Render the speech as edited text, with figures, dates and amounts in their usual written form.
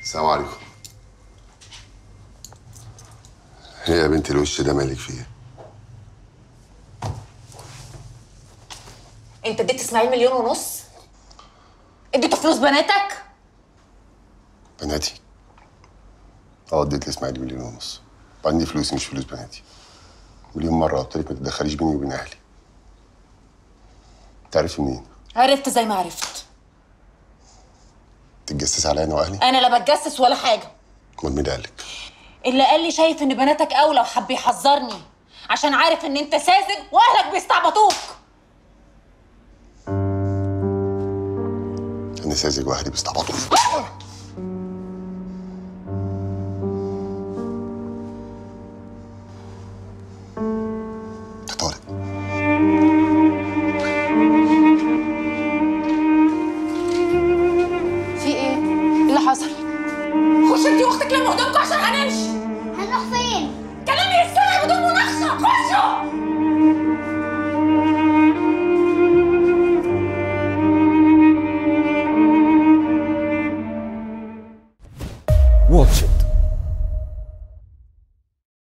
السلام عليكم. ايه يا بنت الوش ده مالك فيه؟ انت اديت اسماعيل 1.5 مليون؟ اديته فلوس بناتك؟ بناتي؟ اديت لاسماعيل 1.5 مليون. وبعدين دي فلوسي مش فلوس بناتي. مليون مرة قلت لك ما تتدخليش بيني وبين اهلي. تعرفي منين؟ عرفت زي ما عرفت. تتجسس عليا انا واهلي؟ انا لا بتجسس ولا حاجه. امال مين اللي قالك؟ اللي قال لي شايف ان بناتك اولى وحب يحذرني عشان عارف ان انت ساذج واهلك بيستعبطوك. انا ساذج واهلي بيستعبطوا. انت طارق. في ايه؟ ايه اللي حصل؟ خش انتي واختك لما قدامكم عشان هنمشي.